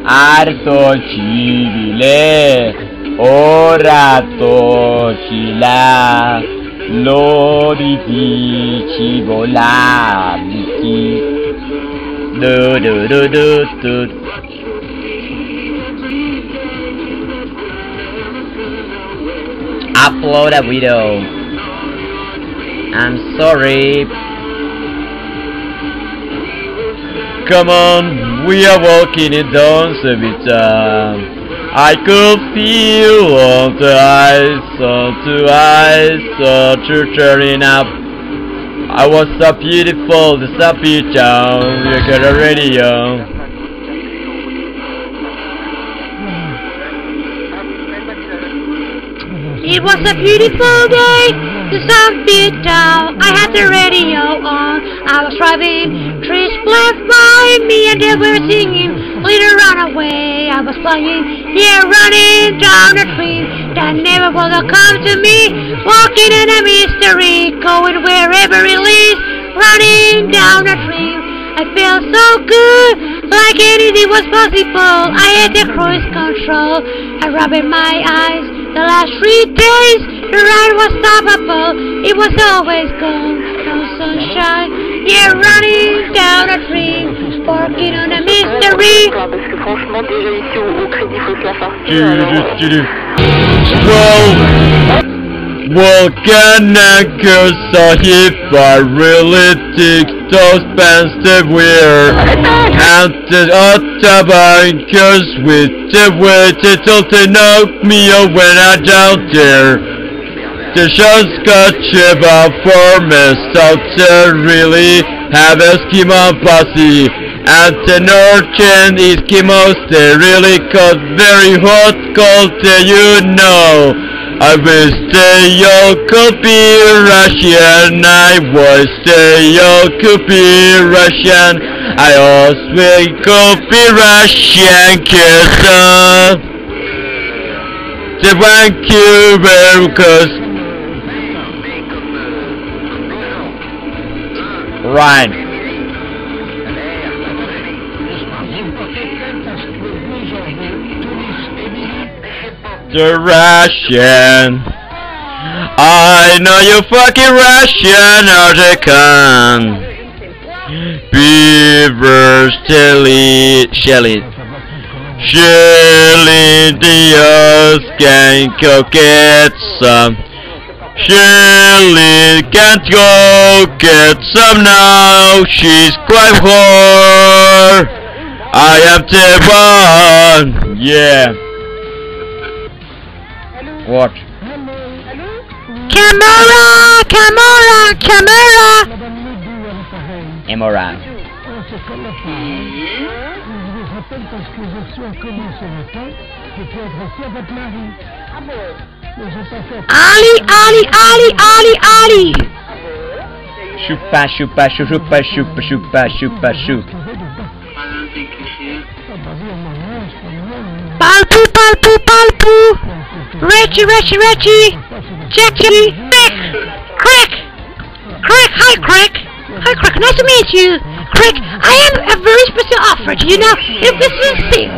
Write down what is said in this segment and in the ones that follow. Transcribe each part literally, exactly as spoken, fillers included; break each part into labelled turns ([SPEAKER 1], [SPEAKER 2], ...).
[SPEAKER 1] Arto civile, ora tocila, lo dici volabiti, do do do do do. Upload a video. I'm sorry. Come on, we are walking it down, Savita. I could feel all the eyes, all the eyes, all the turning up. I was so beautiful, the happy town. You got a radio.
[SPEAKER 2] It was a beautiful day, the sun beat down, I had the radio on, I was driving, trees flashed by me and they were singing, little runaway, I was flying, yeah, running down a tree, that never will come to me, walking in a mystery, going wherever it leads, running down a tree, I felt so good, like anything was possible, I had the cruise control, I rubbed my eyes. The last three days, the ride was stoppable. It was always gone, no sunshine. Yeah, running down a tree, working on a mystery.
[SPEAKER 1] Well, what can I curse if I really dig those pants they wear? And the Autobahn curse with the way they thought they knocked me out when I down there. The shots got chip out for me, so they really have Eskimo posse. And the northern Eskimos, they really got very hot cold, you know. I wish they all could be Russian, I wish they all could be Russian, I also could be Russian, cause uh, they want you because right. The Russian, I know you fucking Russian or they can. Beavers, Shelly, Shelly, Shelly, the earth can go get some. Shelly can't go get some now. She's quite whore. I am the one, yeah. What?
[SPEAKER 2] Camera! Camera! Camera!
[SPEAKER 1] Emora.
[SPEAKER 2] Ali! Ali! Ali! Ali! Ali!
[SPEAKER 1] Chupa, chupa, chupa, chupa, chupa, chupa, chupa.
[SPEAKER 2] Palpu! Palpu! Palpu! Reggie, Reggie, Reggie! Jackie! Crick! Crick! Crick! Hi, Crick! Hi, Crick! Nice to meet you! Crick, I have a very special offer to you now. If this is thing.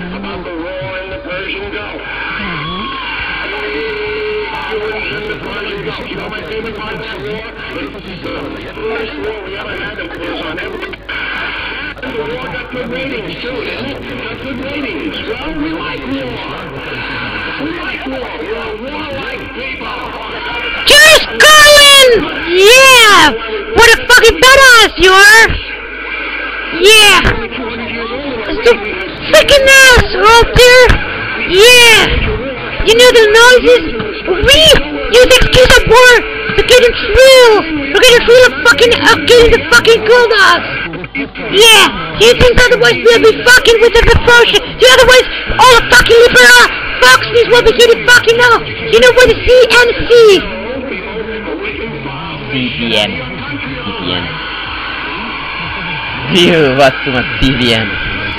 [SPEAKER 3] Good ratings too, yeah? Good ratings. Well, we like war. We like war. We're a warlike people.
[SPEAKER 2] Josh Garland! Yeah! What a fucking badass you are! Yeah! It's the freaking ass out there! Yeah! You know the noises? We use the excuse of war to get in thrill! We're getting thrill of fucking of getting the fucking cool dogs! Yeah! Do you think otherwise we'll be fucking with the ferocious? Do you otherwise all the fucking liberal foxes will be getting fucking now? You know what the C N C?
[SPEAKER 1] C P M. C P M. You was too much C P M.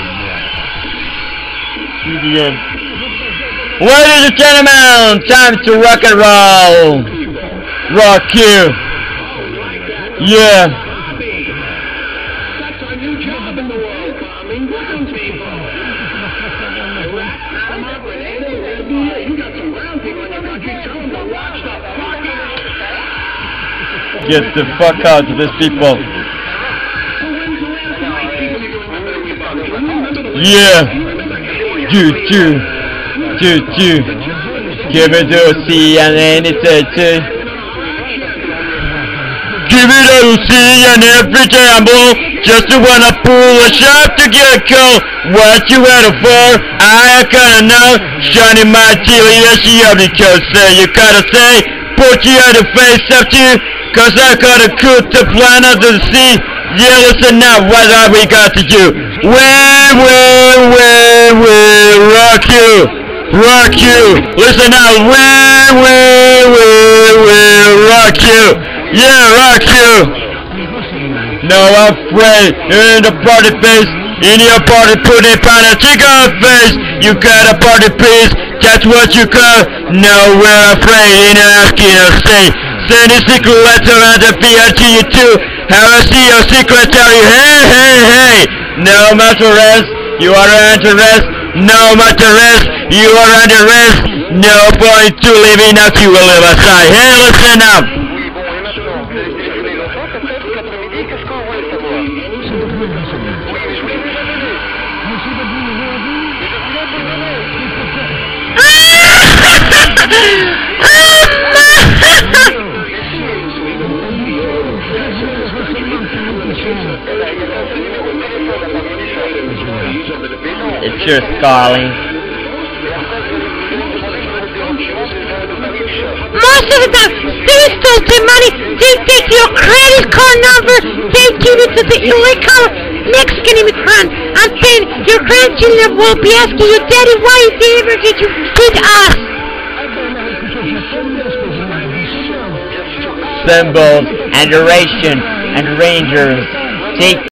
[SPEAKER 1] C P M. Ladies and gentlemen, time to rock and roll. Rock you. Yeah.
[SPEAKER 3] That's our new job in the world, calming Brooklyn people.
[SPEAKER 1] Get the fuck out of these people. Yeah. Choo choo. Choo choo. Give it to C and N T T. Give it a C and every gamble. Just to wanna pull a shot to get cold. What you waiting for? I gotta know. Shining my teeth, yes, you have because say you gotta say. Put you at the face up to you. Cause I gotta cook the planet of the sea. Yeah, listen now, what have we got to do? We, we, we, we, rock you. Rock you. Listen now, we, we, we, we, rock you. Yeah, rock you. No, I'm afraid. In the party face. In your party, put a pan of chicken face. You got a party piece. That's what you call. No, we're afraid. In asking us say. Send a secret letter and a P R to you too. Have a see your secretary. Hey, hey, hey. No matter rest. You are under arrest. No matter rest. You are under arrest. No point to living out. You will live aside. Hey, listen up. It's your Scarly.
[SPEAKER 2] Most of the time, they stole the money, they take your credit card number, they give it to the illegal Mexican immigrant, and then your grandchildren will be asking you, Daddy, why ever did you feed us?
[SPEAKER 1] Symbols and duration and rangers take